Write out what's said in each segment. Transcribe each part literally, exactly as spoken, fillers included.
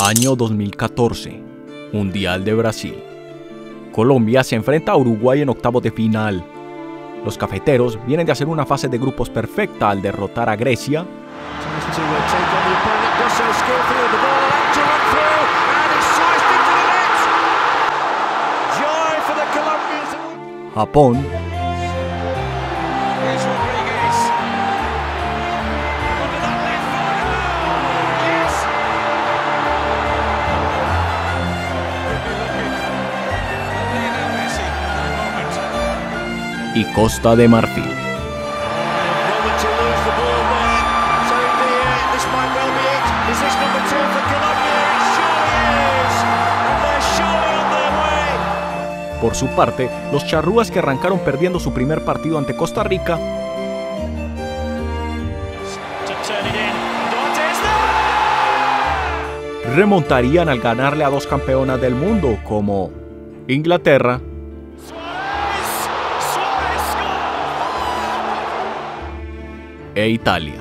Año dos mil catorce, Mundial de Brasil. Colombia se enfrenta a Uruguay en octavos de final. Los cafeteros vienen de hacer una fase de grupos perfecta al derrotar a Grecia, Japón y Costa de Marfil. Por su parte, los charrúas, que arrancaron perdiendo su primer partido ante Costa Rica, remontarían al ganarle a dos campeonas del mundo como Inglaterra e Italia.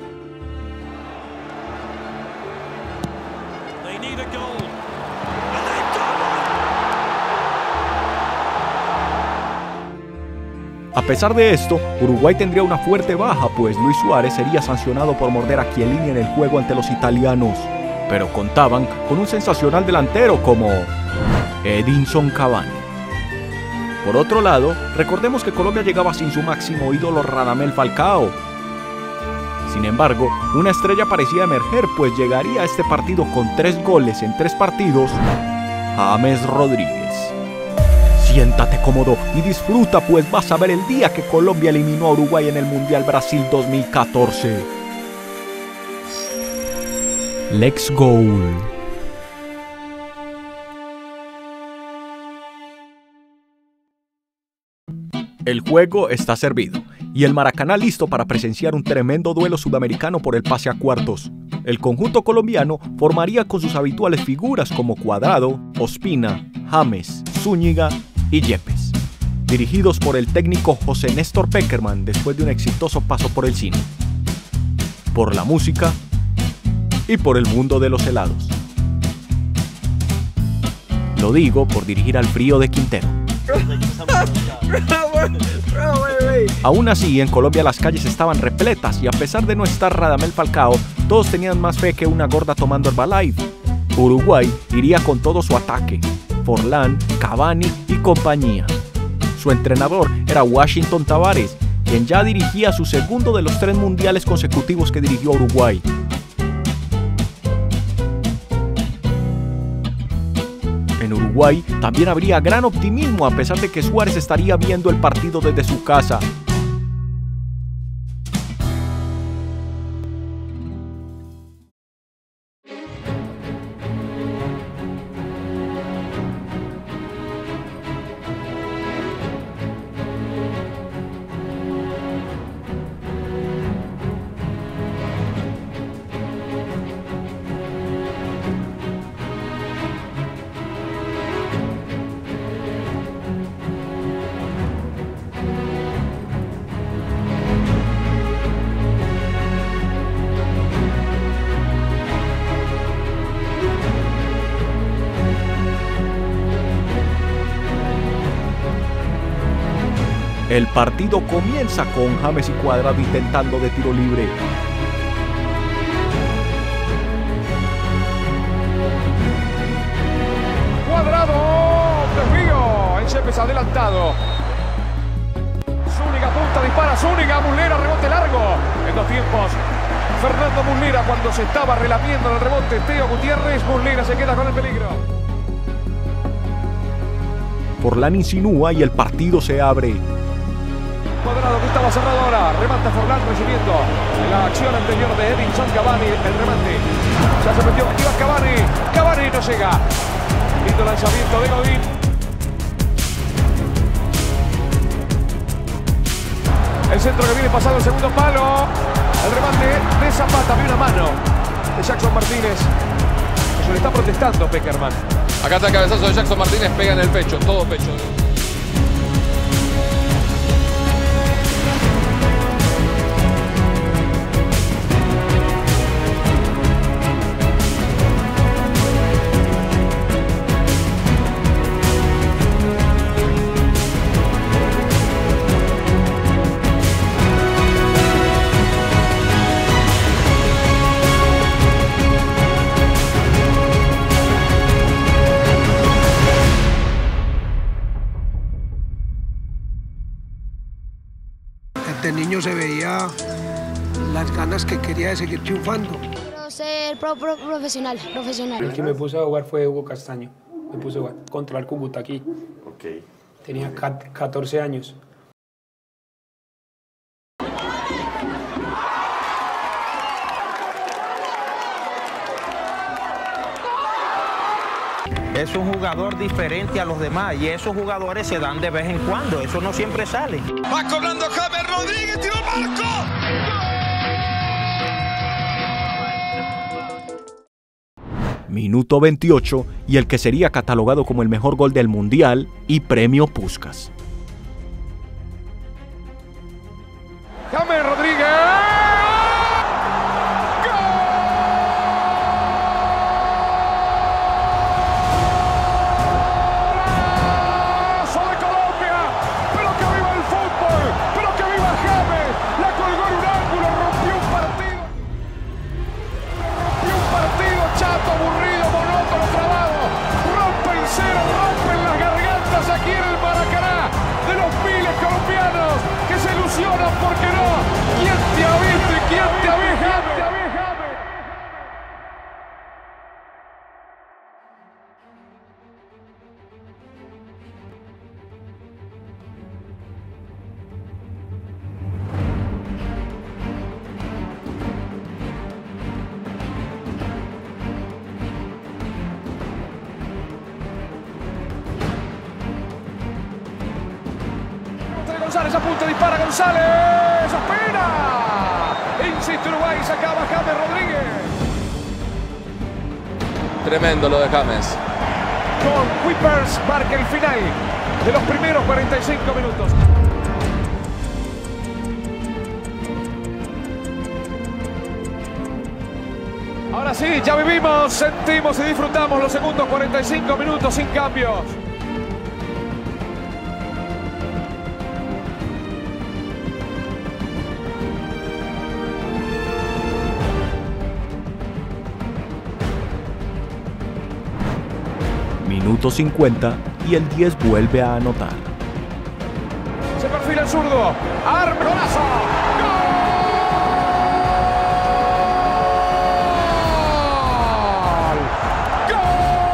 A pesar de esto, Uruguay tendría una fuerte baja, pues Luis Suárez sería sancionado por morder a Chiellini en el juego ante los italianos, pero contaban con un sensacional delantero como Edinson Cavani. Por otro lado, recordemos que Colombia llegaba sin su máximo ídolo Radamel Falcao. Sin embargo, una estrella parecía emerger, pues llegaría a este partido con tres goles en tres partidos, James Rodríguez. Siéntate cómodo y disfruta, pues vas a ver el día que Colombia eliminó a Uruguay en el Mundial Brasil dos mil catorce. Let's go. El juego está servido y el Maracaná listo para presenciar un tremendo duelo sudamericano por el pase a cuartos. El conjunto colombiano formaría con sus habituales figuras como Cuadrado, Ospina, James, Zúñiga y Yepes, dirigidos por el técnico José Néstor Pekerman después de un exitoso paso por el cine, por la música y por el mundo de los helados. Lo digo por dirigir al frío de Quintero. Aún así, en Colombia las calles estaban repletas y a pesar de no estar Radamel Falcao, todos tenían más fe que una gorda tomando Herbalife. Uruguay iría con todo su ataque: Forlán, Cavani y compañía. Su entrenador era Washington Tavares, quien ya dirigía su segundo de los tres mundiales consecutivos que dirigió a Uruguay. En Uruguay también habría gran optimismo a pesar de que Suárez estaría viendo el partido desde su casa. El partido comienza con James y Cuadrado intentando de tiro libre. Cuadrado, desvío, el Yepes adelantado. Zúñiga punta, dispara Zúñiga, Muslera, rebote largo. En dos tiempos, Fernando Muslera cuando se estaba relamiendo en el rebote. Teo Gutiérrez, Muslera se queda con el peligro. Forlán insinúa y el partido se abre. Cuadrado que estaba cerrado ahora, remata Forlán recibiendo en la acción anterior de Edinson Cavani, el remate, ya se metió, iba Cavani, Cavani no llega, lindo lanzamiento de Godín. El centro que viene pasado el segundo palo, el remate de Zapata, vi una mano de Jackson Martínez, se le está protestando Pekerman. Acá está el cabezazo de Jackson Martínez, pega en el pecho, todo pecho. niño se veía las ganas que quería de seguir triunfando. Quiero ser pro, pro, profesional, profesional. El que me puso a jugar fue Hugo Castaño. Me puse a jugar contra el Cúcuta aquí. Okay. Tenía catorce años. Es un jugador diferente a los demás y esos jugadores se dan de vez en cuando, eso no siempre sale. Va cobrando James Rodríguez, tiró el marco. Minuto veintiocho y el que sería catalogado como el mejor gol del Mundial y premio Puskás. James Rodríguez. ¿Por qué no? ¿Quién te ha visto y quién te ha visto? González apunta, dispara González, aspira. Insiste Uruguay, se acaba James Rodríguez. Tremendo lo de James. Con Kuipers marca el final de los primeros cuarenta y cinco minutos. Ahora sí, ya vivimos, sentimos y disfrutamos los segundos cuarenta y cinco minutos sin cambios. Minuto cincuenta y el diez vuelve a anotar. Se perfila el zurdo. Arme, golazo. ¡Gol! ¡Gol!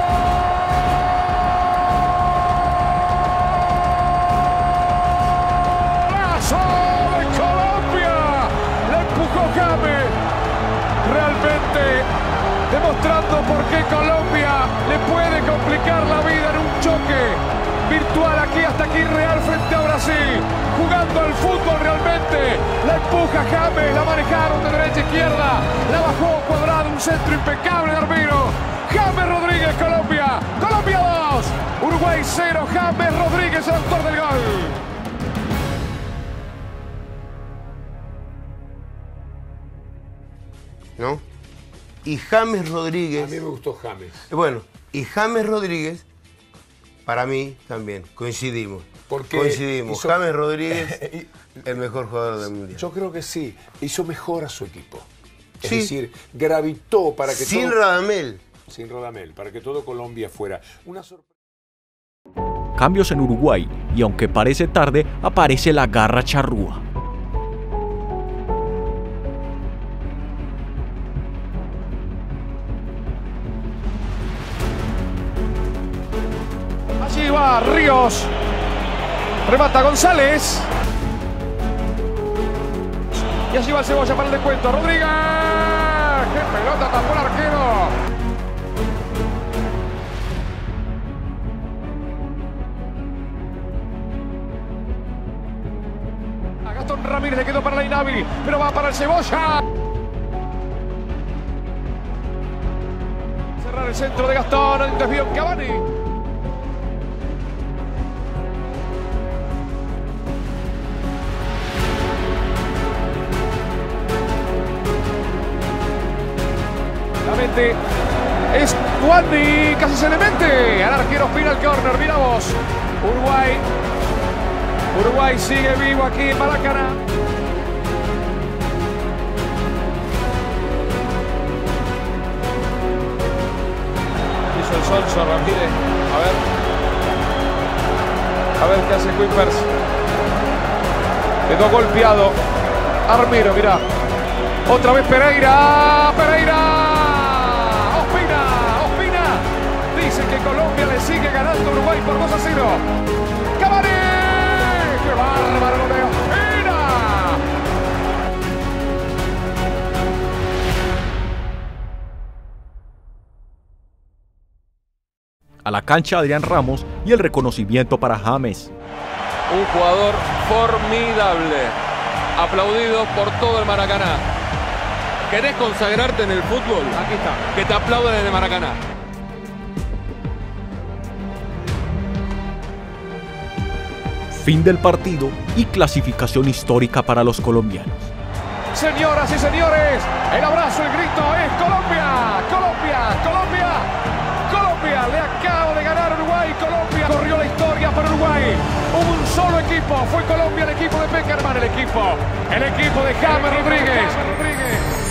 ¡Golazo de Colombia! Le empujó James. Realmente demostrando por qué Colombia le puede complicar la vida en un choque virtual aquí hasta aquí Real frente a Brasil, jugando al fútbol realmente. La empuja James, la manejaron de derecha a izquierda, la bajó Cuadrado, un centro impecable de Armiro. James Rodríguez, Colombia, Colombia dos, Uruguay cero, James Rodríguez el autor del gol. ¿No? Y James Rodríguez... A mí me gustó James. Bueno, y James Rodríguez, para mí también, coincidimos. Porque coincidimos. hizo... James Rodríguez, el mejor jugador del Mundial. Yo creo que sí. Hizo mejor a su equipo. Es sí. decir, gravitó para que Sin todo... Radamel. Sin Radamel, para que todo Colombia fuera una sorpresa. Cambios en Uruguay y aunque parece tarde, aparece la garra charrúa. Allí va Ríos. Remata González. Y allí va el Cebolla para el descuento. Rodríguez. ¡Qué pelota tapó el arquero! A Gastón Ramírez le quedó para la Inavi, pero va para el Cebolla. Cerrar el centro de Gastón. El desvío en Cavani. Es Guandi, casi se le mete al arquero, Espina el córner, mira vos. Uruguay, Uruguay sigue vivo aquí en Maracaná. Hizo el Sonso Ramírez, a ver, a ver qué hace Kuipers. Quedó golpeado. Armero, mirá. Otra vez Pereira. Pereira. Ospina. Ospina. Dice que Colombia le sigue ganando a Uruguay por dos a cero. ¡Cavani! ¡Qué bárbaro lo veo! ¡Mira! A la cancha Adrián Ramos y el reconocimiento para James. Un jugador formidable, aplaudido por todo el Maracaná. ¿Querés consagrarte en el fútbol? Aquí está. Que te aplauden en el Maracaná. Fin del partido y clasificación histórica para los colombianos. Señoras y señores, el abrazo, el grito es Colombia, Colombia, Colombia, Colombia, le acaba de ganar Uruguay, Colombia corrió la historia para Uruguay, hubo un solo equipo, fue Colombia, el equipo de Peckerman, el equipo, el equipo de James Rodríguez.